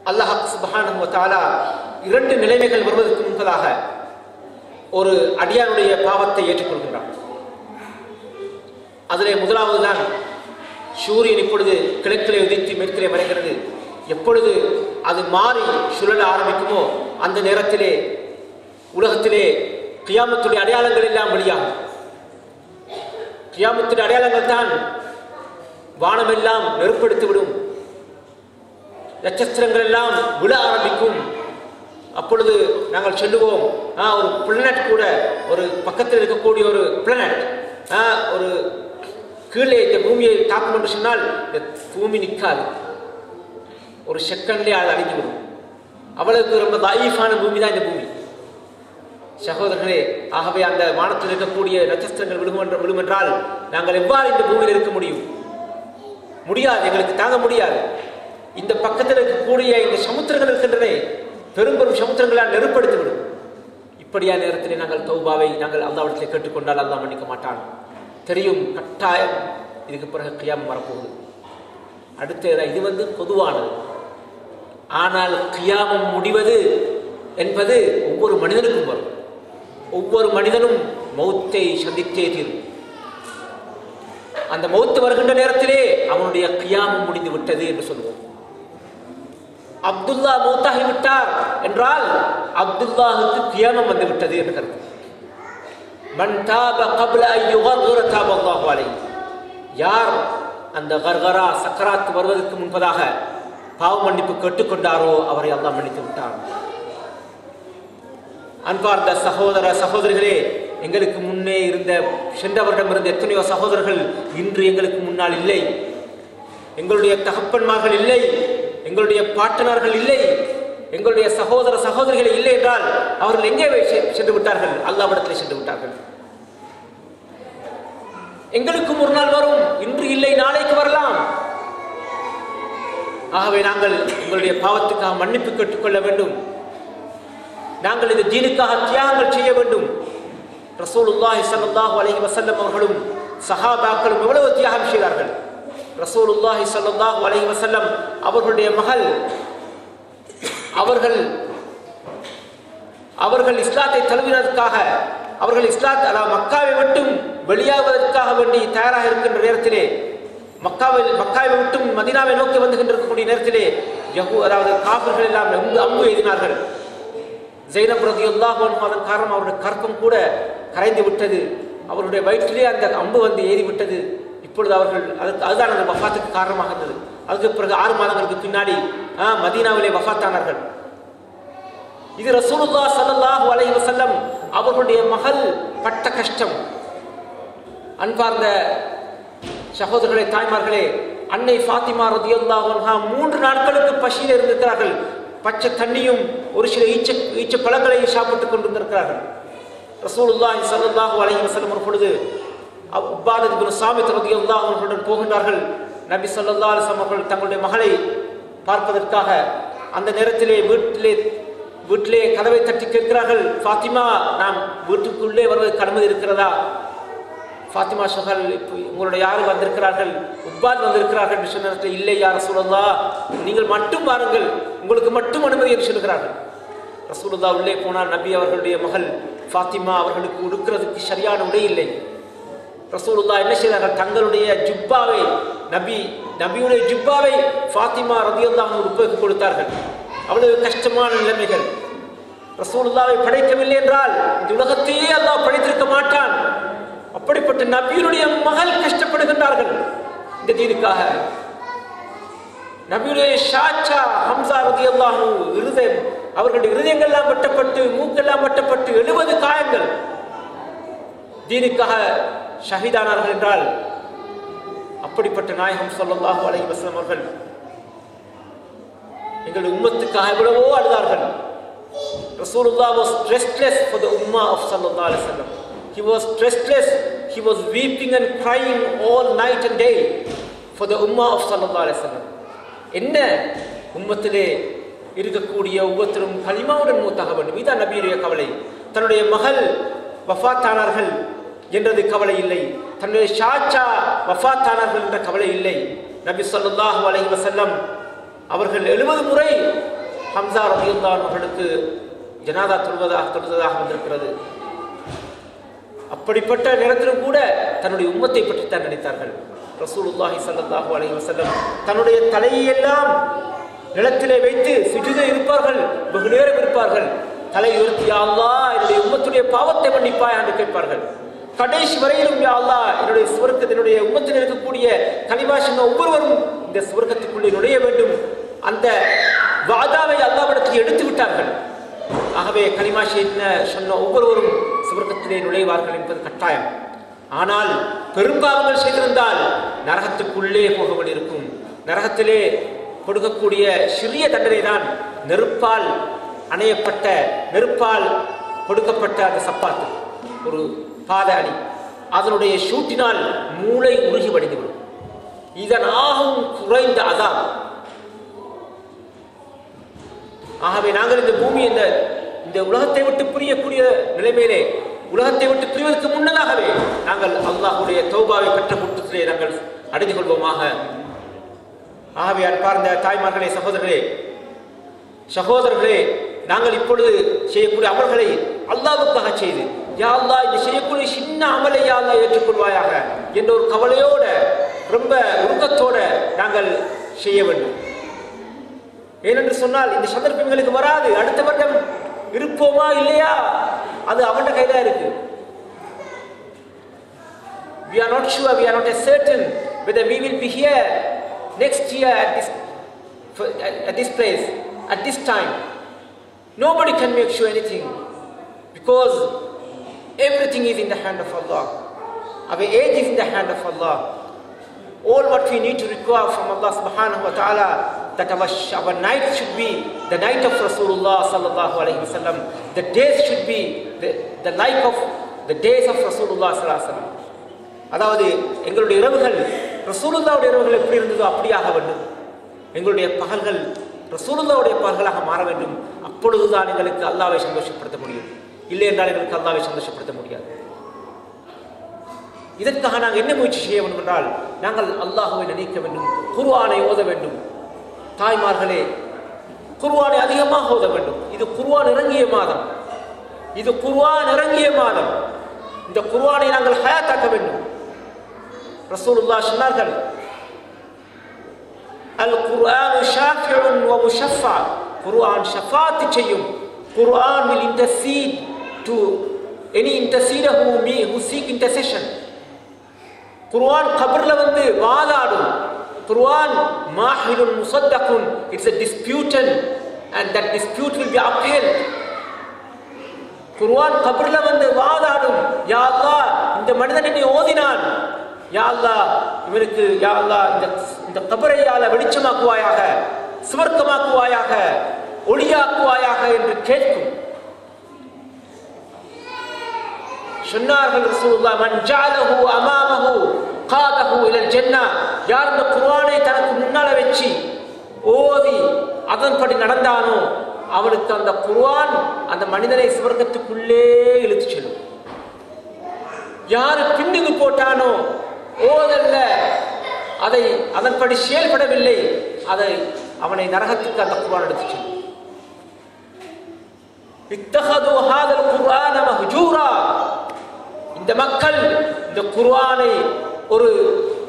அல்லாஹ் சுப்ஹானஹு வ தஆலா இரண்டு நிலைமைகள் வருவதற்கு முன்பதாக ஒரு அடியானுடைய பாவத்தை ஏற்றுக்கொள்கின்றான். அதிலே முதலாவது தான் சூரியன் இப்பொழுது கிழக்கிலே உதித்து மேற்கிலே மறைகிறது. எப்பொழுது அது மாறி சுழல ஆரம்பிக்குமோ அந்த நேரத்திலே உலகத்திலே கியாமத்துடைய அடையாளங்கள் எல்லாம் வெளியாகும். கியாமத்துடைய அடையாளங்கள் தான் வானமெல்லாம் நெருப்படுத்திவிடும், நட்சத்திரங்கள் எல்லாம் விழ ஆரம்பிக்கும். அப்பொழுது நாங்கள் சொல்லுவோம், ஒரு பிளானட் கூட, ஒரு பக்கத்தில் இருக்கக்கூடிய ஒரு பிளானட் ஒரு கீழே இந்த பூமியை தாக்கும் என்று சொன்னால் இந்த பூமி நிற்காது, ஒரு செகண்ட்லேயே அது அழிந்துவிடும். அவ்வளவுக்கு ரொம்ப தாயிஃபான பூமி தான் இந்த பூமி சகோதரர்களே. ஆகவே அந்த வானத்தில் இருக்கக்கூடிய நட்சத்திரங்கள் விழுமென்றால் நாங்கள் எவ்வாறு இந்த பூமியில் இருக்க முடியும்? முடியாது, எங்களுக்கு தாங்க முடியாது. இந்த பக்கத்தில் இருக்கக்கூடிய இந்த சமுத்திரங்கள் இருக்கின்றன, பெரும் பெரும் சமுத்திரங்களால் நெருப்படுத்திவிடும். இப்படியான நேரத்தில் நாங்கள் தௌபாவை நாங்கள் அல்லாஹ்விடத்தில் கேட்டுக்கொண்டால் அல்லாஹ் மன்னிக்க மாட்டான். தெரியும், கட்டாயம் இதுக்கு பிறகு கியாமம் வரப்போகுது. அடுத்த இது பொதுவானது. ஆனால் கியாமம் முடிவது என்பது ஒவ்வொரு மனிதனுக்கும் வரும். ஒவ்வொரு மனிதனும் மௌத்தை சந்தித்தே தீரும். அந்த மௌத்து வருகின்ற நேரத்திலே அவனுடைய கியாமம் முடிந்து விட்டது என்று சொல்லுவோம். அப்துல்லா மௌத்தாகி விட்டார் என்றால் அப்துல்லாஹுக்கு கியாமம் வந்து விட்டது என்று கருத்து. மன் தாப கப்ல அன் யுகர்கிர தாப அல்லாஹு அலைஹி. யார் அந்த கர்கரா சக்கராத் வருவதற்கு முன்பதாக பாவ மன்னிப்பு கேட்டுக்கொண்டாரோ அவரை அல்லாஹ் மன்னித்து விட்டார். அன்பார்ந்த சகோதர சகோதரிகளே, எங்களுக்கு முன்னே இருந்த சென்ற வருடம் இருந்த எத்தனையோ சகோதரர்கள் இன்று எங்களுக்கு முன்னால் இல்லை. எங்களுடைய தகப்பன்மார்கள் இல்லை, எங்களுடைய பாட்டனார்கள் இல்லை, எங்களுடைய சகோதர சகோதரிகள் இல்லை என்றால் அவர்கள் எங்கே சென்று விட்டார்கள்? அல்லாஹ்விடத்தில் சென்று விட்டார்கள். எங்களுக்கும் ஒரு நாள் வரும், இன்று இல்லை நாளைக்கு வரலாம். ஆகவே நாங்கள் எங்களுடைய பாவத்துக்காக மன்னிப்பு கேட்டுக்கொள்ள வேண்டும். நாங்கள் இந்த தீனுக்காக தியாகங்கள் செய்ய வேண்டும். ரசூலுல்லாஹி ஸல்லல்லாஹு அலைஹி வஸல்லம் அவர்களும் சஹாபாக்களும் எவ்வளவு தியாகம் செய்தார்கள். ரசூலுல்லாஹி ஸல்லல்லாஹு அலைஹி வஸல்லம் அவர்களுடைய மகள் அவர்கள் இஸ்லாத்தை தழுவினதற்காக, அவர்கள் மக்காவை விட்டும் வெளியாவதற்காக வேண்டி தயாராக இருக்கின்ற நேரத்திலே, மக்காவை விட்டும் மதீனாவை நோக்கி வந்துகின்ற நேரத்திலே அதாவது காஃபிர்கள் எல்லாம் அம்பு எய்தினார்கள். ஸைனப் ரலியல்லாஹு அன்ஹா அதன் காரணம் அவருடைய கற்பம் கூட கரைந்து விட்டது. அவருடைய வயிற்றிலே அந்த அம்பு ஏறி விட்டது. இப்பொழுது அவர்கள் அதுதான் அந்த வஃபாத்துக்கு காரணமாக இருந்தது. அதுக்கு பிறகு 6 மாதங்களுக்கு பின்னாடி மதீனாவிலே வஃபாத்தானார்கள். இது ரசூலுல்லாஹ் ஸல்லல்லாஹு அலைஹி வஸல்லம் அவர்களுடைய மகள் பட்ட கஷ்டம். அன்பார்ந்த சகோதரர்களே, தாய்மார்களே, அன்னை ஃபாத்திமா ரலியல்லாஹு அன்ஹா 3 நாட்களுக்கு பசியில் இருந்திருக்கிறார்கள். பச்சை தண்ணியும் ஒரு சில ஈச்ச பழங்களையும் சாப்பிட்டுக் கொண்டிருந்திருக்கிறார்கள். ரசூலுல்லாஹி ஸல்லல்லாஹு அலைஹி வஸல்லம் ஒரு பொழுது உபாதத் இப்னு ஸாமித் ரலியல்லாஹு அன்ஹுடன் போகின்றார்கள். நபி ஸல்லல்லாஹு அலைஹி வஸல்லம் அவர்கள் தங்களுடைய மகளை பார்ப்பதற்காக அந்த நேரத்திலே வீட்டிலே கதவை தட்டி கேட்கிறார்கள், ஃபாத்திமா, நாம் வீட்டுக்குள்ளே வருவதற்கு அனுமதி இருக்கிறதா? ஃபாத்திமா சொன்னார்கள், உங்களுடைய யார் வந்திருக்கிறார்கள்? உப்பாத் வந்திருக்கிறார்கள் என்று சொன்ன நேரத்தில், இல்லை யா ரசூலுல்லாஹ், நீங்கள் மட்டும் வாருங்கள், உங்களுக்கு மட்டும் அனுமதி என்று சொல்கிறார்கள். ரசூலுல்லாஹ் உள்ளே போனால் நபி அவர்களுடைய மகள் ஃபாத்திமா அவர்களுக்கு உடுக்கிறதுக்கு சரியான உடை இல்லை. ரசூலுல்லாஹ் என்ன செய்தார்கள்? தங்களுடைய ஜுப்பாவை, நபியுடைய ஜுப்பாவை ஃபாத்திமா ரலியல்லாஹு அன்ஹா உடுப்பதற்கு கொடுத்தார்கள். அவ்வளவு கஷ்டமான நிலைமைகள். ரசூலுல்லாஹை படைக்கவில்லை என்றால் இந்த உலகத்தையே அல்லாஹ் படைத்திருக்க மாட்டான். அப்படிப்பட்ட நபியுடைய மகள் கஷ்டப்படுகின்றார்கள் இந்த தீனுக்காக. நபியுடைய ஷாச்சா ஹம்சா ரலியல்லாஹு அன்ஹு அவர்களுடைய இருதயங்கள் எல்லாம் வெட்டப்பட்டு, மூக்கெல்லாம் வெட்டப்பட்டு 70 காயங்கள் தீனுக்காக ஷஹீதானார்கள் என்றால், அப்படிப்பட்ட நாயகம் ஸல்லல்லாஹு அலைஹி வஸல்லம் அவர்கள் எங்களுடைய உம்மத்துக்காக எவ்வளவோ அழுதார்கள். Rasulullah was restless for the ummah of sallallahu alaihi wasallam. He was restless. He was weeping and crying all night and day for the ummah of sallallahu alaihi wasallam. என்ன உம்மத்திலே இருக்கக்கூடிய ஒவ்வொருத்தரும் கலிமாவுடன் மூத்தாக வேண்டும். இதுதான் நபியுடைய கவலை. தன்னுடைய மகள் வஃபாத்தானார்கள் என்றது கவலை இல்லை. தன்னுடைய ஷாச்சா வஃபாத்தானார்கள் என்ற கவலை இல்லை. நபி ஸல்லல்லாஹு அலைஹி வஸல்லம் அவர்கள் 70 முறை ஹம்சா ரலியல்லாஹு அன்ஹு அவர்களுக்கு ஜனாதா தொழுவதாக வந்திருக்கிறது. அப்படிப்பட்ட நேரத்திலும் கூட தன்னுடைய உம்மத்தை பற்றி தான் நினைத்தார்கள். ரசூலுல்லாஹி ஸல்லல்லாஹு அலைஹி வஸல்லம் தன்னுடைய தலையெல்லாம் நிலத்திலே வைத்து சுஜூதிலே இருப்பார்கள், வெகு நேரம் இருப்பார்கள். தலை உயர்த்தி யா அல்லாஹ் என்னுடைய உம்மத்துடைய பாவத்தை மன்னிப்பாய் என்று கேட்பார்கள். கடைசி வரையிலும் யா அல்லாஹ் என்னுடைய சுவர்க்கத்தினுடைய உம்மத்தில் இருக்கக்கூடிய கலிமா சொன்ன ஒவ்வொருவரும் இந்த சுவர்க்கத்துக்குள்ளே நுழைய வேண்டும், அந்த வாதாவை அல்லாஹ்விடத்தில் எடுத்து விட்டார்கள். ஆகவே கலிமா சொன்ன ஒவ்வொருவரும் சுவர்க்கத்திலே நுழைவார்கள் என்பது கட்டாயம். ஆனால் பெரும்பாவங்கள் செய்திருந்தால் நரகத்துக்குள்ளே போக வேண்டியிருக்கும். நரகத்திலே கொடுக்கக்கூடிய சிறிய தண்டனை தான் நெருப்பால் அணையப்பட்ட, நெருப்பால் கொடுக்கப்பட்ட அந்த சப்பாத்து, ஒரு பாத அணி, அதனுடைய சூட்டினால் மூளை உருகி வடிந்துவிடும். இதனாகவும் குறைந்த அதாப். ஆகவே நாங்கள் இந்த பூமி இந்த உலகத்தை விட்டு பிரியக்கூடிய நிலைமையிலே, உலகத்தை விட்டு பிரிவதற்கு முன்னதாகவே நாங்கள் அல்லாஹ்வுடைய தௌபாவை பெற்ற கூட்டத்திலே நாங்கள் அடைந்து கொள்வோமாக. ஆகவே அன்பார்ந்த தாய்மார்களே, சகோதரர்களே, நாங்கள் இப்பொழுது செய்யக்கூடிய அமல்களை அல்லாஹ்வுக்காக செய்து, யா அல்லாஹ் இந்த செய்யக்கூடிய சின்ன அமலை யா அல்லாஹ் ஏற்றுக்கொள்வாயாக என்ற ஒரு கவலையோட, ரொம்ப உருக்கத்தோட நாங்கள் செய்ய வேண்டும். ஏனென்று சொன்னால் இந்த சந்தர்ப்பம் எங்களுக்கு வராது. அடுத்த வருடம் இருப்போமா இல்லையா அது அவன் கையில இருக்கு. We are not sure, we are not certain whether we will be here next year at this place, at this time. Nobody can make sure anything because everything is in the hand of Allah. Our age is in the hand of Allah. All what we need to require from Allah subhanahu wa ta'ala, that our night should be the night of Rasulullah sallallahu alaihi wasallam. The days should be the like of the days of Rasulullah sallallahu alaihi wasallam. அதாவது எங்களுடைய இரவுகள் ரசூலுல்லாஹ்வுடைய இரவுகள் எப்படி இருந்ததோ அப்படியாக வேண்டும். எங்களுடைய பகல்கள் ரசூலுல்லாஹ்வுடைய பகல்களாக மாற வேண்டும். அப்பொழுதுதான் எங்களுக்கு அல்லாஹ்வை சந்தோஷப்படுத்த முடியும். இல்லை என்றால் எங்களுக்கு அல்லாஹ்வை சந்தோஷப்படுத்த முடியாது. இதற்காக நாங்கள் என்ன முயற்சி செய்ய வேண்டும் என்றால், நாங்கள் அல்லாஹ்வை நினைக்க வேண்டும், குர்ஆனை ஓத வேண்டும். தாய்மார்களே, குர்ஆனை அதிகமாக ஓத வேண்டும். இது குர்ஆன் இறங்கிய மாதம், இது குர்ஆன் இறங்கிய மாதம். இந்த குர்ஆனை நாங்கள் ஹயாத்தாக்க வேண்டும். ரசூலுல்லாஹ் சொன்னார்கள், அல் குர்ஆன் ஷாஃபிஉன் வ முஷஃபா. குர்ஆன் ஷஃபாத் செய்யும். குர்ஆன் will intercede to any interceder who seek intercession. குர்ஆன் கபர்ல வந்து வாதாடும். குர்ஆன் மாஹிலுன் முஸத்தகுன், it's a disputant and that dispute will be upheld. குர்ஆன் கபர்ல வந்து வாதாடும். யா அல்லாஹ் இந்த மனிதன் என்னை ஓதினான், யா அல்லாஹ் இவனுக்கு யா அல்லாஹ் இந்த கபரை யா அல்லாஹ் வெளிச்சமாக்குவாயாக, சுவர்க்கமாக்குவாயாக, ஒளியாக்குவாயாக என்று கேட்கும். சொன்னார்கள் ரசூலுல்லாஹ், மன் ஜஅலஹு அமாமஹு காதஹு இலல் ஜன்னah. யார் இந்த குர்ஆனை தனக்கு முன்னால வச்சு ஓதி அதன்படி நடந்தானோ அவனுக்கு அந்த குர்ஆன் அந்த மனிதனை சுவர்க்கத்துக்குள்ளே இழுத்து செல்லும். யார் பின்னுக்கு போட்டானோ, ஓதல்ல, அதை அதன்படி செயல்படவில்லை, அவனை நரகத்துக்கு அந்த குர்ஆன் எடுத்து செல்லும். இத்தஹது ஹாதல் குர்ஆன மஹ்ஜூரா. இந்த மக்கள் இந்த குர்ஆனை ஒரு